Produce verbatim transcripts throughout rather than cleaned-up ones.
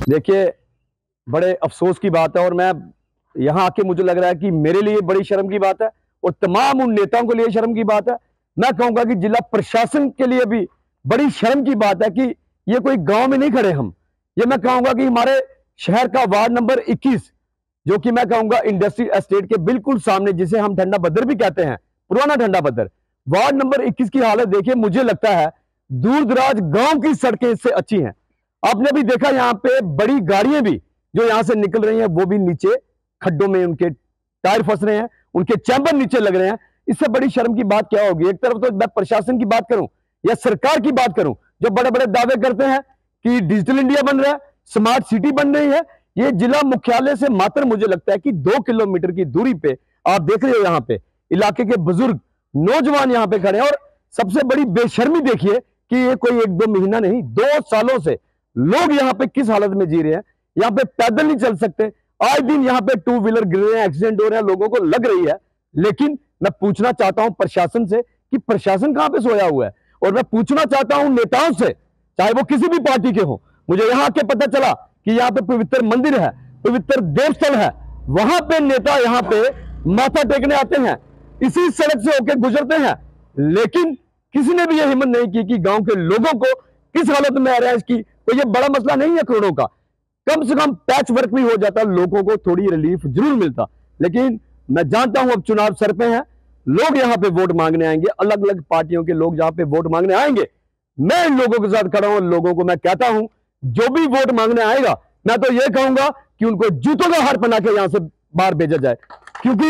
देखिए, बड़े अफसोस की बात है और मैं यहाँ आके मुझे लग रहा है कि मेरे लिए बड़ी शर्म की बात है और तमाम उन नेताओं के लिए शर्म की बात है। मैं कहूंगा कि जिला प्रशासन के लिए भी बड़ी शर्म की बात है कि ये कोई गांव में नहीं खड़े हम। ये मैं कहूंगा कि हमारे शहर का वार्ड नंबर इक्कीस, जो कि मैं कहूंगा इंडस्ट्री एस्टेट के बिल्कुल सामने, जिसे हम ठंडा बदर भी कहते हैं, पुराना ठंडा बदर, वार्ड नंबर इक्कीस की हालत देखिए, मुझे लगता है दूर दराज गांव की सड़कें इससे अच्छी हैं। आपने भी देखा यहाँ पे बड़ी गाड़ियां भी जो यहां से निकल रही हैं वो भी नीचे खड्डों में उनके टायर फंस रहे हैं, उनके चैम्बर नीचे लग रहे हैं। इससे बड़ी शर्म की बात क्या होगी? एक तरफ तो मैं प्रशासन की बात करूं या सरकार की बात करूं, जो बड़े बड़े दावे करते हैं कि डिजिटल इंडिया बन रहा है, स्मार्ट सिटी बन रही है। ये जिला मुख्यालय से मात्र मुझे लगता है कि दो किलोमीटर की दूरी पे आप देख रहे हो, यहाँ पे इलाके के बुजुर्ग नौजवान यहाँ पे खड़े हैं। और सबसे बड़ी बेशर्मी देखिए कि ये कोई एक दो महीना नहीं, दो सालों से लोग यहाँ पे किस हालत में जी रहे हैं। यहाँ पे पैदल नहीं चल सकते, आए दिन यहाँ पे टू व्हीलर गिर रहे हैं, एक्सीडेंट हो रहे हैं, लोगों को लग रही है। लेकिन मैं पूछना चाहता हूं प्रशासन से कि प्रशासन कहां पे सोया हुआ है, और मैं पूछना चाहता हूं नेताओं से, चाहे वो किसी भी पार्टी के हो। मुझे यहाँ आके पता चला कि यहाँ पे पवित्र मंदिर है, पवित्र देवस्थल है, वहां पे नेता यहाँ पे माथा टेकने आते हैं, इसी सड़क से होकर गुजरते हैं, लेकिन किसी ने भी यह हिम्मत नहीं की कि गांव के लोगों को किस हालत में आ रहा है इसकी। तो ये बड़ा मसला नहीं है करोड़ों का, कम से कम पैच वर्क भी हो जाता, लोगों को थोड़ी रिलीफ जरूर मिलता। लेकिन मैं जानता हूं अब चुनाव सर पे हैं, लोग यहां पे वोट मांगने आएंगे, अलग अलग पार्टियों के लोग जहां पे वोट मांगने आएंगे। मैं इन लोगों के साथ खड़ा हूं, लोगों को मैं कहता हूं जो भी वोट मांगने आएगा, मैं तो ये कहूंगा कि उनको जूतों का हार पहना के यहां से बाहर भेजा जाए। क्योंकि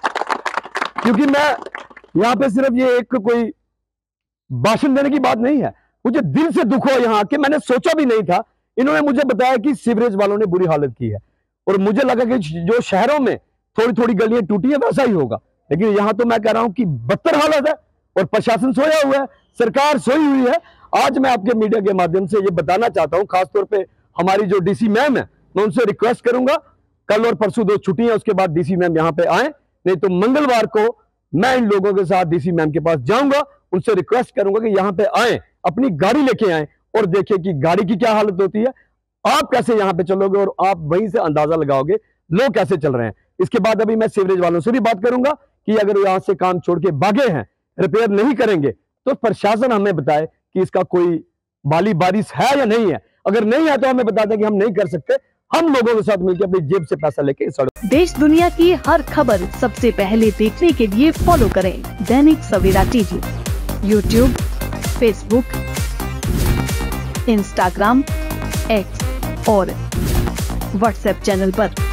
क्योंकि मैं यहां पे सिर्फ ये एक कोई भाषण देने की बात नहीं है, मुझे दिल से दुख हो यहाँ के। मैंने सोचा भी नहीं था, इन्होंने मुझे बताया कि सीवरेज वालों ने बुरी हालत की है, और मुझे लगा कि जो शहरों में थोड़ी थोड़ी गलियां टूटी है वैसा ही होगा, लेकिन यहां तो मैं कह रहा हूं कि बदतर हालत है और प्रशासन सोया हुआ है, सरकार सोई हुई है। आज मैं आपके मीडिया के माध्यम से ये बताना चाहता हूं, खासतौर पे हमारी जो डीसी मैम है, मैं उनसे रिक्वेस्ट करूंगा, कल और परसों दो छुट्टियां, उसके बाद डीसी मैम यहाँ पे आए, नहीं तो मंगलवार को मैं इन लोगों के साथ डीसी मैम के पास जाऊंगा, उनसे रिक्वेस्ट करूंगा कि यहाँ पे आए, अपनी गाड़ी लेके आए और देखिए कि गाड़ी की क्या हालत होती है, आप कैसे यहाँ पे चलोगे और आप वहीं से अंदाजा लगाओगे लोग कैसे चल रहे हैं। इसके बाद अभी मैं सीवरेज वालों से भी बात करूंगा कि अगर यहाँ से काम छोड़ के भागे हैं, रिपेयर नहीं करेंगे, तो प्रशासन हमें बताए कि इसका कोई बाली बारिश है या नहीं है। अगर नहीं है तो हमें बता दें कि हम नहीं कर सकते, हम लोगों के साथ मिलकर अपनी जेब से पैसा लेके इस सड़क। देश दुनिया की हर खबर सबसे पहले देखने के लिए फॉलो करें Dainik Savera TV, YouTube, Facebook, Instagram, X और व्हाट्सएप चैनल पर।